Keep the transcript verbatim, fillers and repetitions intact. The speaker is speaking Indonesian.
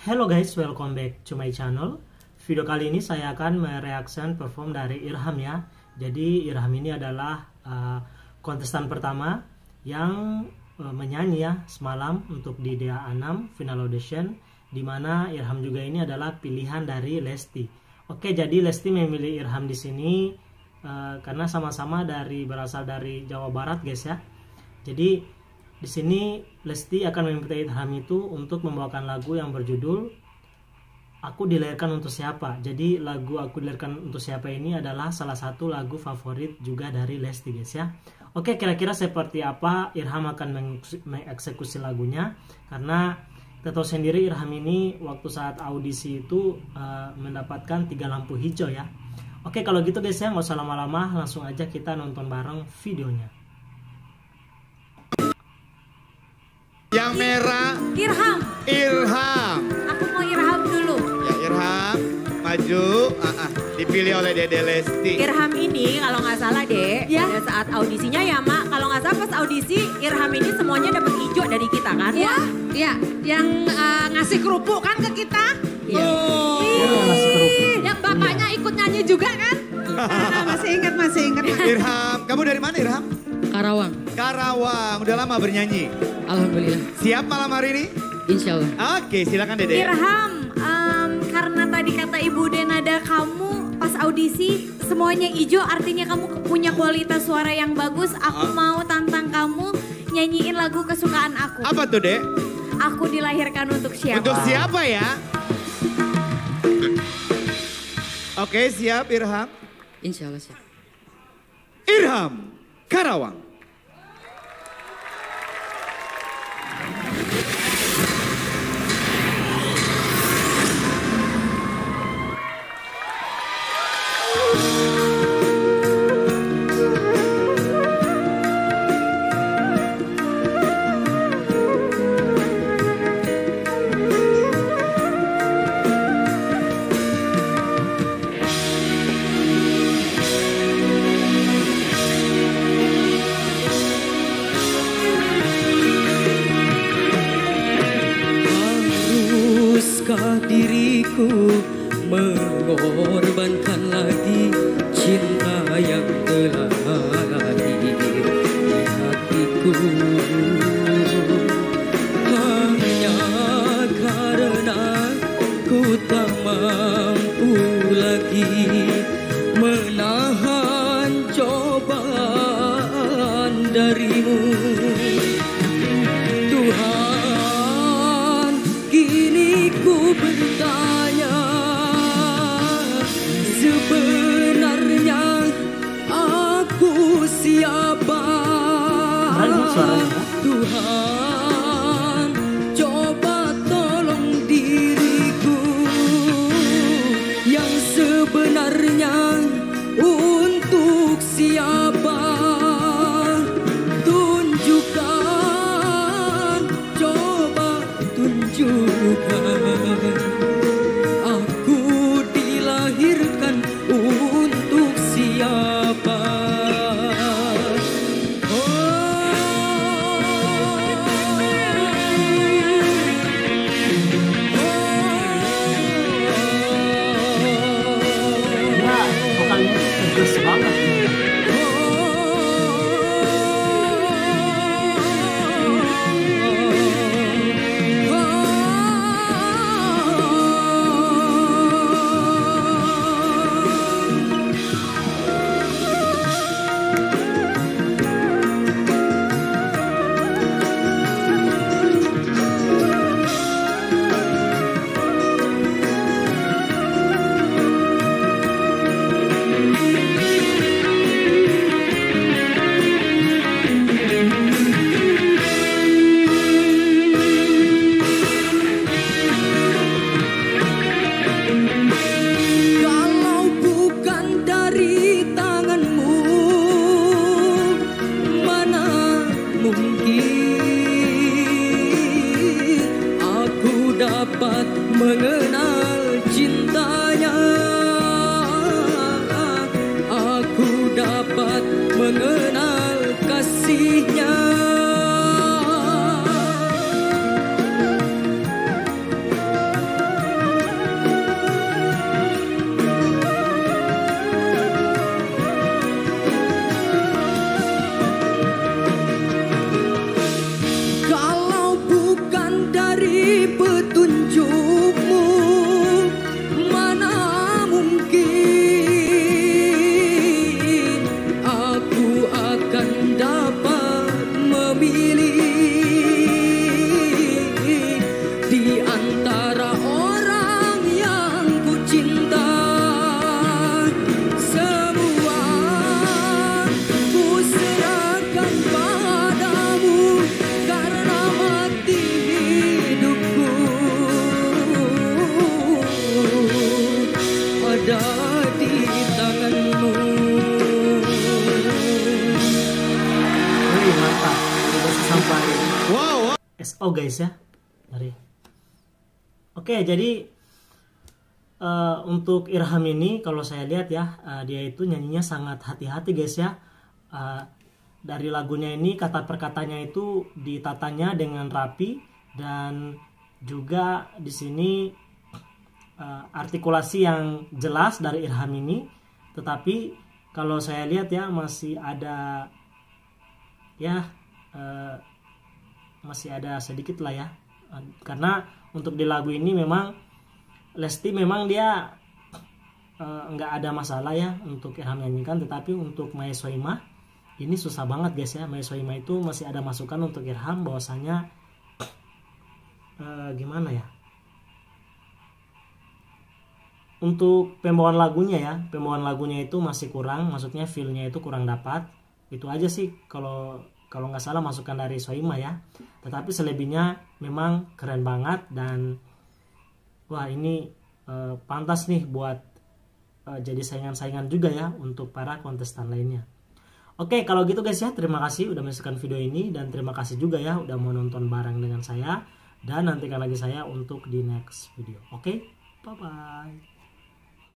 Hello guys, welcome back to my channel. Video kali ini saya akan mereaction perform dari Irham ya. Jadi Irham ini adalah uh, kontestan pertama yang uh, menyanyi ya semalam untuk di D A enam final audition, dimana Irham juga ini adalah pilihan dari Lesti. Oke, jadi Lesti memilih Irham di sini uh, karena sama-sama dari berasal dari Jawa Barat guys ya. Jadi di sini Lesti akan meminta Irham itu untuk membawakan lagu yang berjudul Aku Dilahirkan Untuk Siapa. Jadi lagu Aku Dilahirkan Untuk Siapa ini adalah salah satu lagu favorit juga dari Lesti guys ya. Oke, kira-kira seperti apa Irham akan mengeksekusi lagunya, karena kita tahu sendiri Irham ini waktu saat audisi itu uh, mendapatkan tiga lampu hijau ya. Oke, kalau gitu guys ya, nggak usah lama-lama, langsung aja kita nonton bareng videonya. Yang merah Irham. Irham. Aku mau Irham dulu. Ya Irham, maju. Ah, ah, dipilih oleh Dede Lesti. Irham ini kalau nggak salah deh, ya. Pada saat audisinya ya Mak, kalau nggak salah pas audisi Irham ini semuanya dapat hijau dari kita kan? Ya, ya, yang uh, ngasih kerupuk kan ke kita. Iya. Oh, Ya, ngasih kerupuk. yang bapaknya ikut nyanyi juga kan? Ah, masih ingat, masih ingat. Irham, kamu dari mana Irham? Karawang, Karawang. Udah lama bernyanyi. alhamdulillah, Siap malam hari ini? insya Allah. Oke, silakan Dede. Irham, em, karena tadi kata Ibu Denada kamu pas audisi semuanya hijau, artinya kamu punya kualitas suara yang bagus. Aku Ah. mau tantang kamu nyanyiin lagu kesukaan aku. Apa tuh Dek? Aku Dilahirkan Untuk Siapa. Untuk siapa ya? Oke, siap Irham. Insya Allah siap. Irham, Karawang. Haruskah diriku mengorbankan lagi cinta yang telah lahir di hatiku, hanya karena ku tak mampu lagi menahan cobaan darimu. Tuhan, kini ku bertanya, sebenarnya aku siapa? Banyak suaranya. Tuhan, coba tolong diriku yang sebenarnya untuk siapa? Tunjukkan, coba tunjukkan, aku dilahirkan untuk siapa? Ya, vokalnya bagus banget. Kalau bukan dari tanganmu, mana mungkin aku dapat mengenal cintanya, aku dapat mengenal kasihnya. guys ya. Mari. Oke, jadi uh, untuk Irham ini kalau saya lihat ya, uh, dia itu nyanyinya sangat hati-hati guys ya. Uh, dari lagunya ini kata perkatanya itu ditatanya dengan rapi, dan juga di sini uh, artikulasi yang jelas dari Irham ini. Tetapi kalau saya lihat ya masih ada ya uh, masih ada sedikit lah ya, karena untuk di lagu ini memang Lesti memang dia nggak uh, ada masalah ya untuk Irham nyanyikan, tetapi untuk Mae Soimah ini susah banget guys ya. Mae Soimah itu masih ada masukan untuk Irham bahwasanya uh, gimana ya, untuk pembawaan lagunya ya, pembawaan lagunya itu masih kurang, maksudnya feel-nya itu kurang dapat. Itu aja sih kalau kalau nggak salah masukan dari Soimah ya. Tetapi selebihnya memang keren banget, dan wah ini uh, pantas nih buat uh, jadi saingan-saingan juga ya untuk para kontestan lainnya. Oke, kalau gitu guys ya, terima kasih udah menyaksikan video ini, dan terima kasih juga ya udah mau nonton bareng dengan saya, dan nantikan lagi saya untuk di next video. Oke, bye bye.